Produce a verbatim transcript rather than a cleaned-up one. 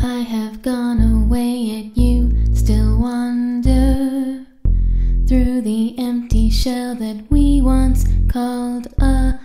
I have gone away, yet you still wander through the empty shell that we once called a